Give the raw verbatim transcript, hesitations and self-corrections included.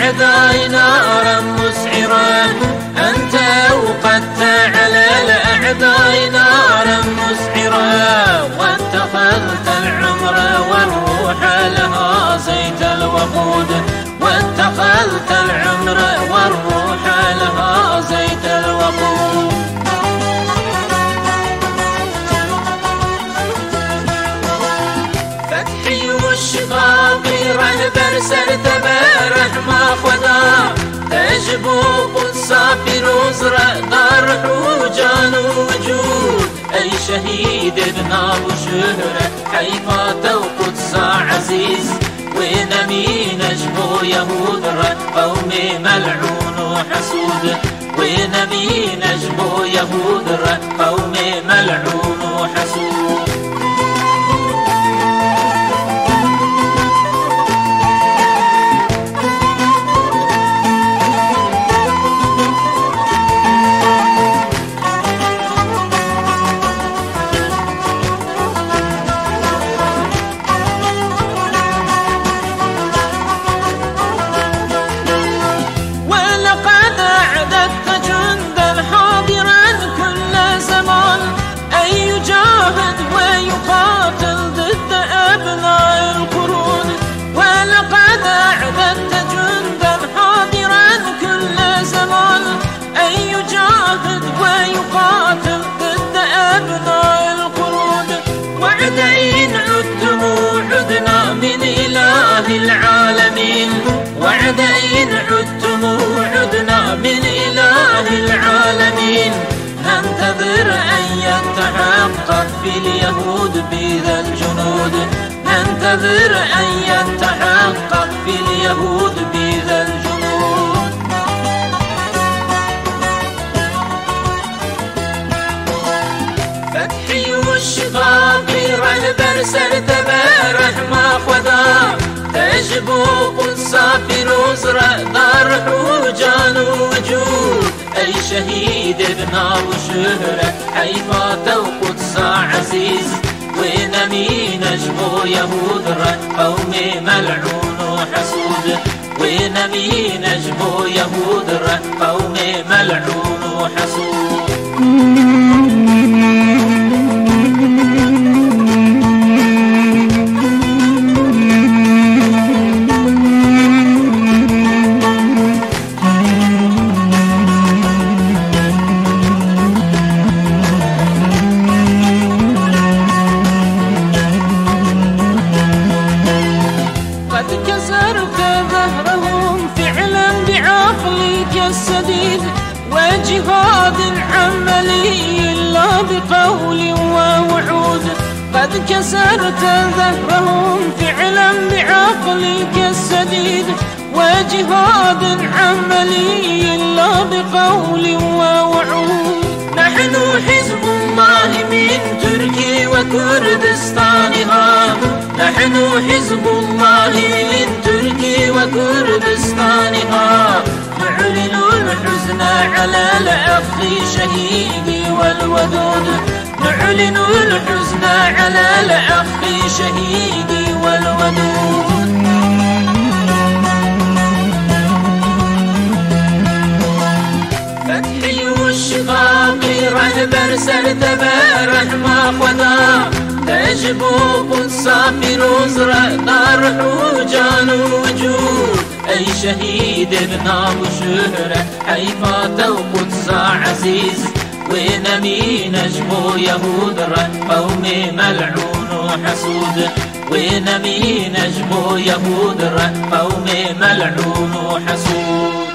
الأعداء نارا مسعرة، أنت أوقدت على الأعداء نارا مسعرة، واتخذت العمر والروح لها زيت الوقود، واتخذت العمر والروح لها زيت الوقود. فتحي والشقاق رهبر سرت بارح ما خدا، تجبوب السافر وزرع دار حوجان وجود، أي شهيد بناب وشهرة حيفا وقدس عزيز، وين نجبو يهود قومي ملعون وحسود، وين نجبو يهود قومي ملعون وحسود. العالمين وعد إن عدتم وعدنا من إله العالمين، ننتظر أن يتحقق في اليهود بذا الجنود، ننتظر أن يتحقق في اليهود بذا الجنود. فتحي والشقاق رهبر سرت بارح ما خدا، تجبوب السافر وزرع دار حوجان وجود، أي شهيد بنار وشهرة حيفا وقدس عزيز، وين نجبو يهود قومي ملعون وحسود، وين نجبو يهود قومي ملعون وحسود. السديد وجهاد عملي لا بقول ووعود، قد كسرت ظهرهم فعلا بعقلك السديد، وجهاد عملي لا بقول ووعود. نحن حزب الله من تركي وكردستانها، نحن حزب الله من تركي وكردستانها، نعلن الحزن على الأخ شهيدي والودود، نعلن الحزن على الأخ شهيدي والودود. فتحي والشقاق رهبر سرت بارح ما خدا، تجبوب السافر وزرع دار حوجان وجود، أي شهيد بناب وشهرة حيفا وقدس عزيز، وين نجبو يهود قومي ملعون وحسود، وين نجبو يهود قومي ملعون وحسود.